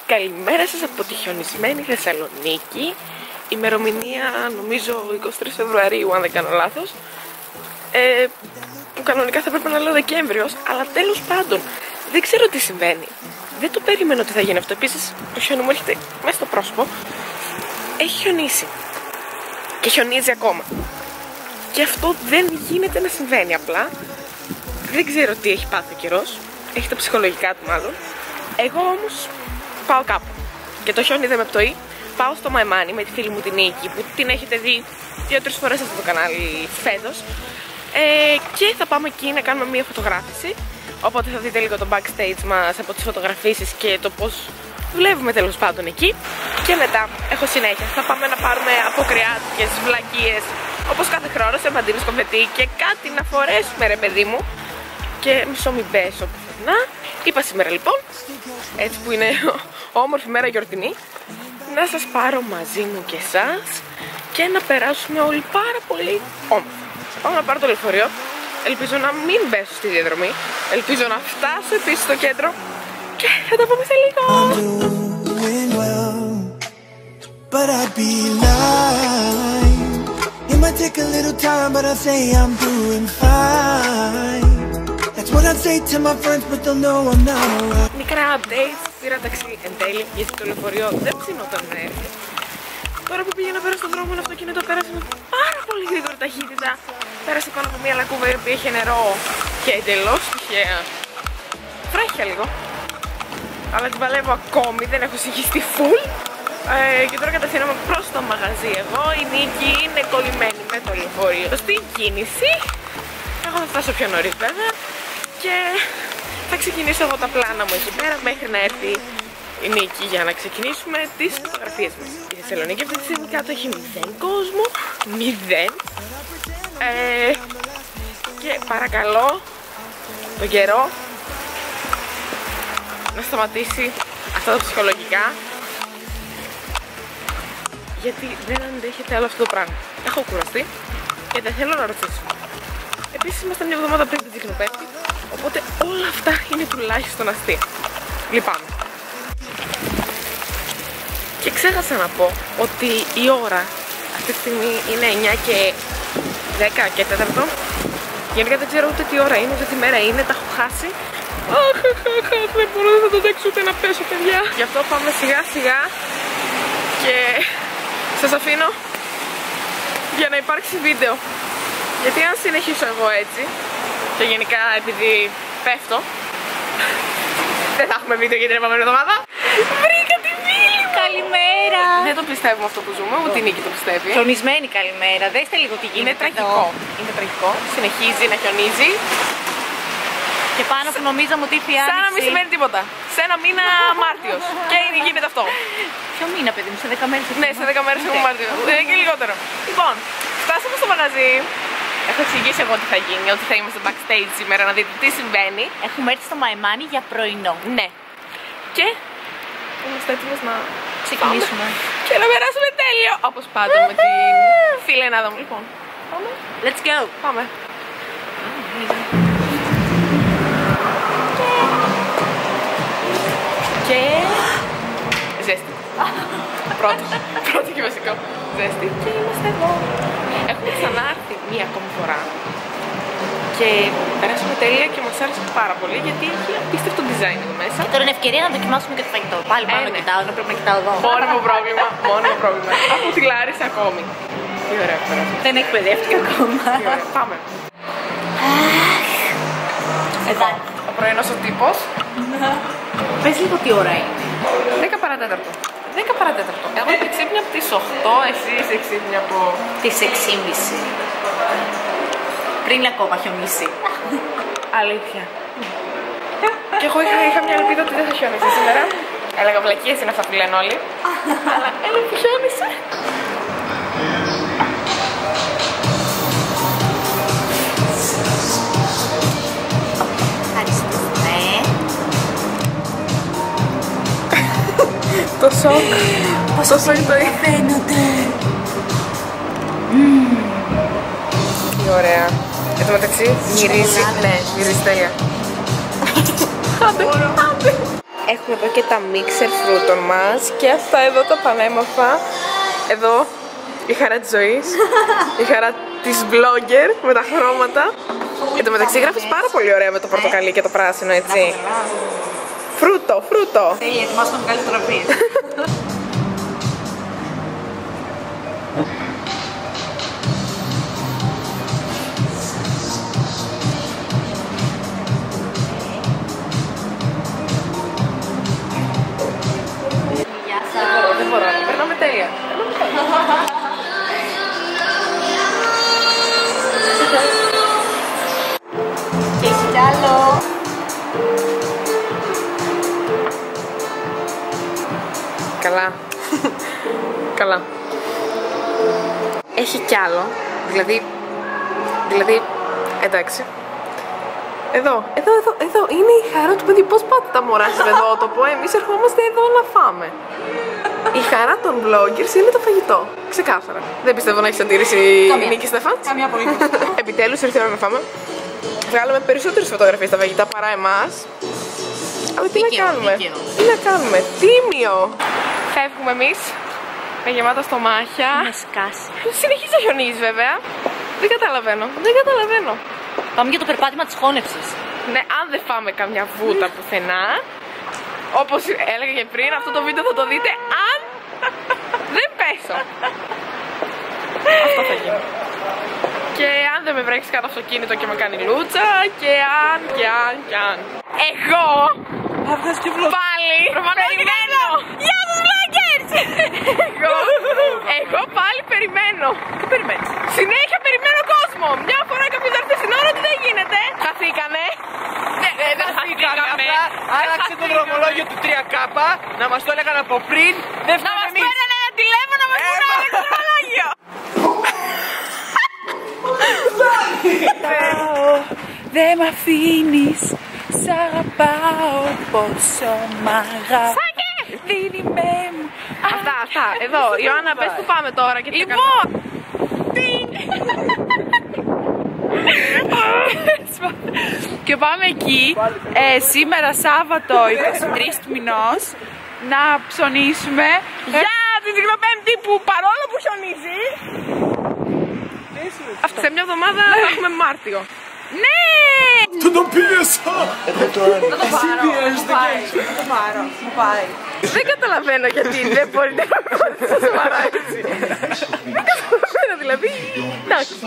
Καλημέρα σας από τη χιονισμένη Θεσσαλονίκη. Ημερομηνία νομίζω 23 Φεβρουαρίου αν δεν κάνω λάθος, που κανονικά θα πρέπει να λέω Δεκέμβριος, αλλά τέλος πάντων δεν ξέρω τι συμβαίνει. Δεν το περίμενα ότι θα γίνει αυτό. Επίσης το χιόνι μου έρχεται μέσα στο πρόσωπο. Έχει χιονίσει και χιονίζει ακόμα. Και αυτό δεν γίνεται να συμβαίνει απλά. Δεν ξέρω τι έχει πάθει ο καιρός. Έχει τα ψυχολογικά του μάλλον. Εγώ όμως πάω κάπου και το χιόνι δεν με πτωεί. Πάω στο Μαϊμάνι με τη φίλη μου την Νίκη, που την έχετε δει 2-3 φορές αυτό το κανάλι φέτος, και θα πάμε εκεί να κάνουμε μία φωτογράφηση. Οπότε θα δείτε λίγο το backstage μας από τις φωτογραφίσεις και το πως δουλεύουμε τέλος πάντων εκεί. Και μετά έχω συνέχεια. Θα πάμε να πάρουμε αποκριάτικες βλακίες όπως κάθε χρόνο, σε μαντίνες κομφετί και κάτι να φορέσουμε ρε παιδί μου. Και μισό μην πέσω πουθενά. Είπα σήμερα λοιπόν, έτσι που είναι όμορφη μέρα γιορτινή, να σας πάρω μαζί μου και εσάς και να περάσουμε όλοι πάρα πολύ όμορφα. Πάω να πάρω το λεωφορείο. Ελπίζω να μην πέσω στη διαδρομή. Ελπίζω να φτάσω επίσης στο κέντρο και θα τα πούμε σε λίγο. Μικρά updates, πήρα ταξί εν τέλει γιατί το λεωφορείο δεν ψινόταν να έρθει. Τώρα που πήγαινα πέρα στον δρόμο, το αυτοκίνητο πέρασε με πάρα πολύ γρήγορη ταχύτητα. Πέρασε πάνω από μια λακκούβα η οποία είχε νερό και εντελώς τυχαία βράχια λίγο. Αλλά την παλεύω ακόμη, δεν έχω συγχυστεί full. Και τώρα κατευθύνομαι προς το μαγαζί. Εγώ η Νίκη είναι κολλημένη με το λεωφορείο στην κίνηση. Εγώ θα φτάσω πιο νωρίς βέβαια. Και θα ξεκινήσω εγώ τα πλάνα μου εκεί πέρα μέχρι να έρθει η Νίκη για να ξεκινήσουμε τις φωτογραφίες μας. Η Θεσσαλονίκη αυτή τη στιγμή κάτω έχει 0 κόσμο, 0. Και παρακαλώ τον καιρό να σταματήσει αυτά τα ψυχολογικά, γιατί δεν αντέχεται άλλο αυτό το πράγμα. Έχω κουραστεί και δεν θέλω να ρωτήσω. Επίσης ήμασταν μια εβδομάδα πριν την Τζικνοπέφτη, οπότε όλα αυτά είναι τουλάχιστον αστεία. Λυπάμαι. Και ξέχασα να πω ότι η ώρα αυτή τη στιγμή είναι 9 και 10 και 4. Γενικά δεν ξέρω ούτε τι ώρα είναι, ούτε τι μέρα είναι, τα έχω χάσει. Αχ, δεν μπορώ να το αντέξω ούτε να πέσω παιδιά. Γι' αυτό πάμε σιγά σιγά και σας αφήνω για να υπάρξει βίντεο. Γιατί αν συνεχίσω εγώ έτσι, και γενικά επειδή πέφτω, δεν θα έχουμε βίντεο για την επόμενη εβδομάδα. Βρήκα τη φίλη μου! Καλημέρα! Δεν το πιστεύουμε αυτό που ζούμε, ούτε η Νίκη το πιστεύει. Χιονισμένη καλημέρα, δέστε λίγο τι γίνεται. Είναι τραγικό. Είναι τραγικό. Συνεχίζει να χιονίζει. Και πάνω που νομίζαμε ότι ήρθε η άνοιξη. Σαν να μην σημαίνει τίποτα. Σε ένα μήνα Μάρτιος. Και γίνεται αυτό. Ποιο μήνα, παιδί μου, σε 10 μέρες. Ναι, σε 10 μέρες έχουμε Μάρτιο. Και λιγότερο. Λοιπόν, φτάσαμε στο μαγαζί. Έχω εξηγήσει εγώ τι θα γίνει, ότι θα είμαστε backstage σήμερα να δείτε τι συμβαίνει. Έχουμε έρθει στο Μαϊμάνι για πρωινό. Ναι. Και είμαστε έτοιμες να ξεκινήσουμε. Και να περάσουμε τέλειο. Όπως πάντα με την φιλενάδα μου. Λοιπόν, πάμε. Let's go. Πάμε. Και ζέστη. Πρώτο και βασικό. Ζέστη. Και είμαστε εδώ. Έχουμε ξανάρθει μία ακόμη φορά και περάσαμε τέλεια και μας άρεσε πάρα πολύ γιατί έχει απίστευτο design εδώ μέσα. Και τώρα είναι ευκαιρία να δοκιμάσουμε και το φαγητό. Πάλι πάνω να κοιτάω, να πρέπει να κοιτάω εδώ. Μόνιμο πρόβλημα, μόνιμο πρόβλημα. Από τη Λάρισα ακόμη. Τι ωραία που περάσαμε. Δεν εκπαιδεύτηκα ακόμα. Πάμε. Εδώ. Ο πρωινός ο τύπος. Πες λίγο τι ώρα είναι. 10 παρατέταρτο. 10 παρατέταρτο. Εγώ είμαι ξύπνια από τις 8, εσύ είσαι ξύπνια από τις 6:30. Πριν ακόμα χιονίσει. Αλήθεια. Και εγώ είχα μια ελπίδα ότι δεν θα χιόνισε σήμερα. Έλεγα βλακίες είναι αυτά που λένε όλοι. Αλλά έλεγα που χιόνισε. Το σοκ. Πόσο πολύ φαίνονται. Τι ωραία. Εν τω μεταξύ μυρίζει. Ναι, μυρίζει τέλεια. Άντε, άντε. Έχουμε εδώ και τα μίξερ φρούτων μας και αυτά εδώ τα πανέμορφα. Εδώ η χαρά της ζωής, η χαρά της blogger με τα χρώματα. Εν τω μεταξύ γράφεις πάρα πολύ ωραία με το πορτοκαλί και το πράσινο, έτσι. Φρούτο, φρούτο. Τέλεια, ετοιμάσου να βγάλεις τραπείς. Δεν μπορώ, περνάμε τέλεια. Και έχει κι άλλο. Καλά. Καλά. Έχει κι άλλο. Δηλαδή, εντάξει. Εδώ. Είναι η χαρά του παιδιού. Πώς πάτε τα μωρά στο παιδότοπο, εμείς ερχόμαστε εδώ να φάμε. Η χαρά των vloggers είναι το φαγητό. Ξεκάθαρα. Δεν πιστεύω να έχει αντίρρηση η Νίκη Στεφάν. Καμία απολύτως. Επιτέλους ήρθε η ώρα να φάμε. Βγάλαμε περισσότερες φωτογραφίες στα φαγητά παρά εμάς. Αλλά τι να κάνουμε. Τι να κάνουμε. Τίμιο. Φεύγουμε εμείς. Με γεμάτα στομάχια. Με σκάσει. Συνεχίζει να χιονίζει βέβαια. Δεν καταλαβαίνω. Πάμε για το περπάτημα της χώνευσης. Ναι, αν δεν φάμε καμιά βούτα πουθενά, όπως έλεγα και πριν, αυτό το βίντεο θα το δείτε αν δεν πέσω. Αυτό θα γίνει. Και αν δεν με βρέξει κάτω αυτοκίνητο και με κάνει λούτσα, και αν. Εγώ πάλι περιμένω. Γεια σας vloggers! Εγώ πάλι περιμένω. Τι περιμένεις? Συνέχεια περιμένω κόσμο. Μια φορά κάποιος θα έρθει στην ώρα ότι δεν γίνεται. Χαθήκανε. Δεν χαθήκαμε. Άλλαξε το δρομολόγιο του 3K. Να μας το έλεγαν από πριν. Δεν φτάνει εμείς. Να μας παίρνανε ένα τηλέφωνο να μας πούνε να αλλάξει το δρομολόγιο. Δεν μ' αφήνεις, σ' αγαπάω πόσο μ' αγαπάς. Δίνει-με μου. Αυτά. Εδώ. Ιωάννα, πες που πάμε τώρα και λοιπόν. Και πάμε εκεί σήμερα Σάββατο 23 του μηνός να ψωνίσουμε Για την Τρικλοπέμπτη που παρόλο που χιονίζει, σε μια εβδομάδα θα έχουμε Μάρτιο. Ναι! Του τον πίεσα! Μου πάει. Δεν καταλαβαίνω γιατί δεν μπορείτε να πάρετε τόσο σοβαρά έτσι. Δεν καταλαβαίνω δηλαδή. Εντάξει.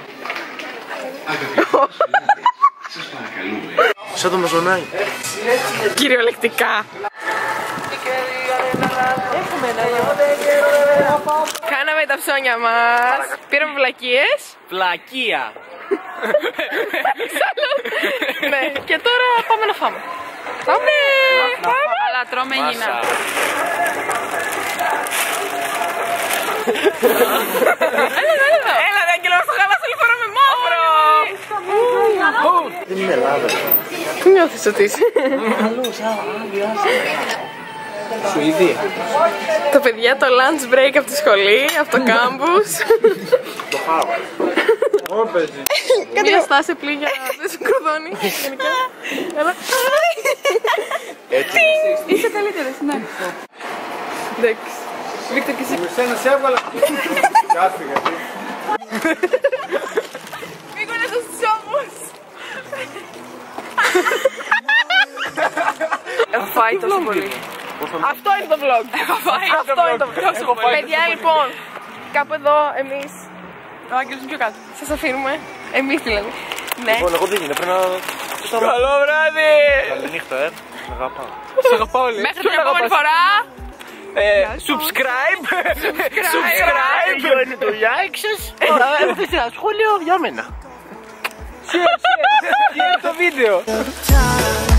Σαν το μαζονάκι. Κυριολεκτικά. Κάναμε τα ψώνια μας. Πήραμε βλακίες. Βλακεία. Ναι, και τώρα πάμε να φάμε. Πάμε! Αλλά τρώμε γίνα. Έλα, Άγγελο, μας το χαλάσω άλλη φορά με μαύρο. Δεν είναι Ελλάδα. Πού νιώθεις ότι είσαι? Σουηδία. Τα παιδιά το lunch break από τη σχολή, από το κάμπους. Το Χάρβαρντ. Μια στάση πλήγια, δεν σου κροδώνει. Έλα. Έτσι. Είσαι καλύτερος, ναι. Εντάξει. Βίκτορ και εσύ. Με σένα σε έβγαλα. Κάτσε γιατί. Μήκονε στους ώμους. Έχω φάει τόσο πολύ. Αυτό είναι το vlog. Αυτό είναι το vlog. Παιδιά, λοιπόν, κάπου εδώ εμείς. Ο Άγγελος είναι πιο κάτω. Σας αφήνουμε. Εμείς δηλαδή. Ναι. Λοιπόν, εγώ δεν είναι, πρέπει να... Καλό βράδυ! Καληνύχτα, Σ' αγαπάω. Σ' αγαπάω, λέει. Μέχρι την επόμενη φορά. Subscribe. Subscribe. Το like σας. Αφήστε ένα σχόλιο για μένα. Share το βίντεο.